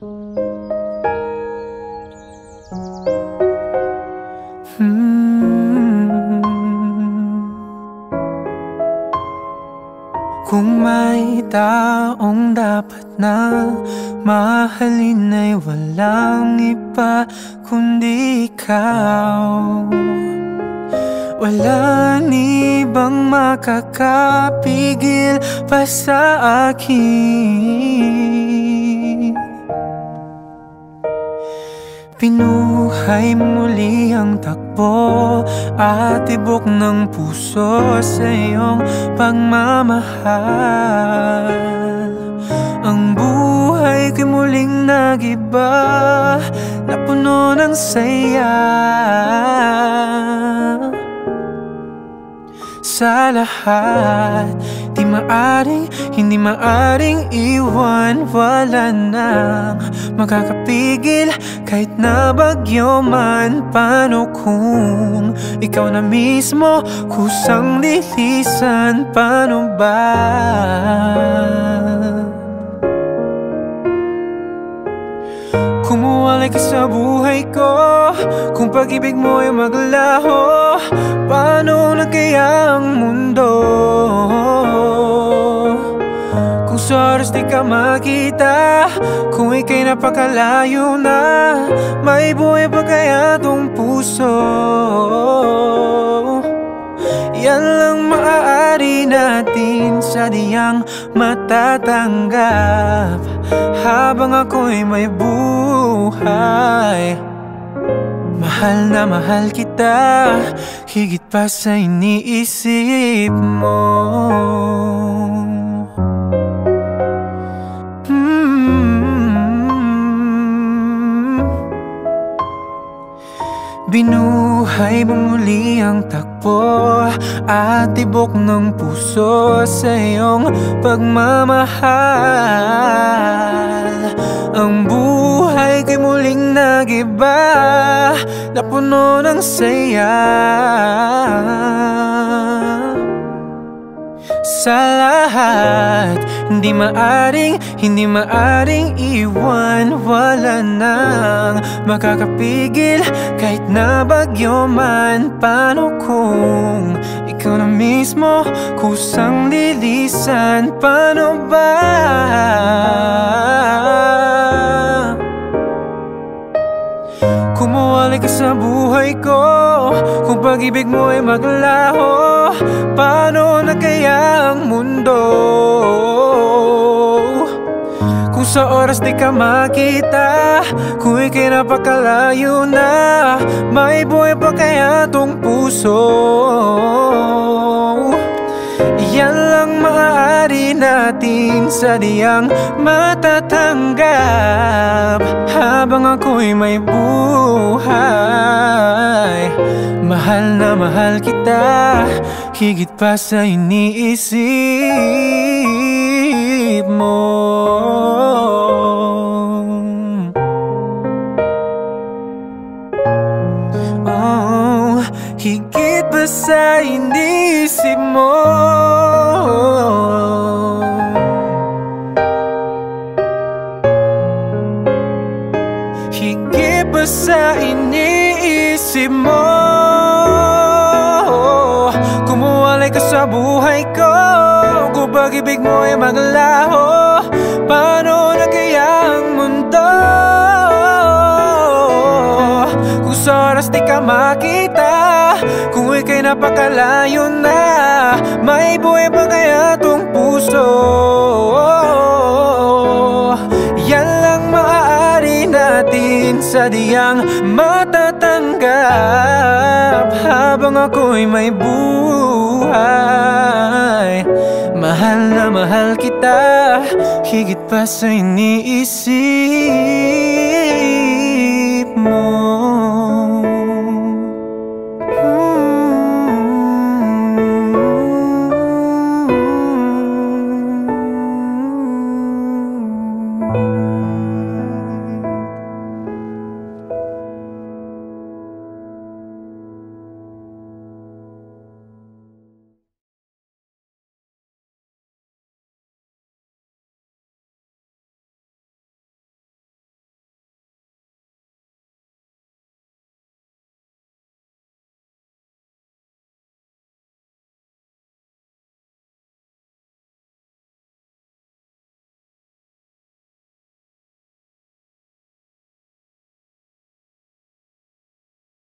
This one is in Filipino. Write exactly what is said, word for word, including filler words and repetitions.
hmm. Kung may taong dapat na mahalin ay walang iba kundi ikaw. Walang ibang makakapigil pa sa akin. Pinuhay muli ang takbo at tibok ng puso sa iyong pagmamahal. Ang buhay ko'y muling nag-iba, napuno ng saya. Sa lahat, di maaring, hindi maaring iwan. Wala nang makakapigil kahit na bagyo man. Paano kung ikaw na mismo kusang lilisan? Paano ba? Kumuwalay ka sa buhay ko, kung pag-ibig mo ay maglaho, paano na kaya ang mundo? Kung sa oras di ka makita, kung ika'y napakalayo na, may buhay pa kaya tong puso? Yan lang maaari natin sa diyang matatanggap habang ako'y may buhay. Mahal na mahal kita, higit pa sa iniisip mo. Binuhay mo muli ang takbo at tibok ng puso sa iyong pagmamahal. Ang buhay ko'y muling nag-iba, napuno ng saya. Sa lahat, hindi maaring, hindi maaring iwan. Wala nang makakapigil kahit na bagyo man. Paano kung ikaw na mismo kusang lilisan? Paano ba? Kumuwalay ka sa buhay ko, kung pag-ibig mo ay maglaho, paano na kaya ang mundo? Kung sa oras di ka makita, kung ika'y napakalayo na, may buhay pa kaya tong puso? Yan lang maaari natin sa diyang matatanggap habang ako'y may buhay. Mahal na mahal kita, higit pa sa iniisip mo. Oh, higit pa sa iniisip mo. Higit pa sa iniisip mo. Kumuwalay ka sa buhay ko, kung pag-ibig mo ay maglaho, paano na kaya ang mundo? Kung sa oras di ka makita, kung ika'y napakalayo na, may buhay pa kaya tong puso? Yan lang maaari natin sa diyang matatanggap habang ako'y may buhay. Mahal na mahal kita, higit pa sa iniisip